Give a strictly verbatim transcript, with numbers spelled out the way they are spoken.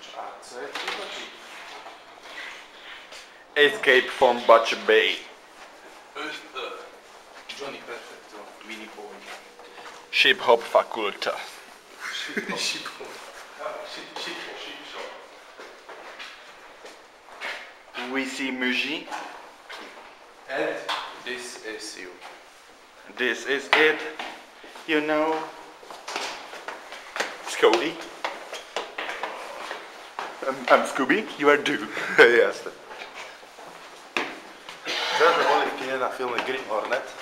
A co je tohle? Escape from Butcher Bay. Johnny Perfetto, Mini Boy. Ship Hop Fakulta. Ship Hop. Ship Hop. Ship Ship Ship Shop. We see Muji. And this is you. This is it. You know. Scody. I'm, I'm Scooby. You are Do. Jasne. Treba boli v kine na filme Green Hornet.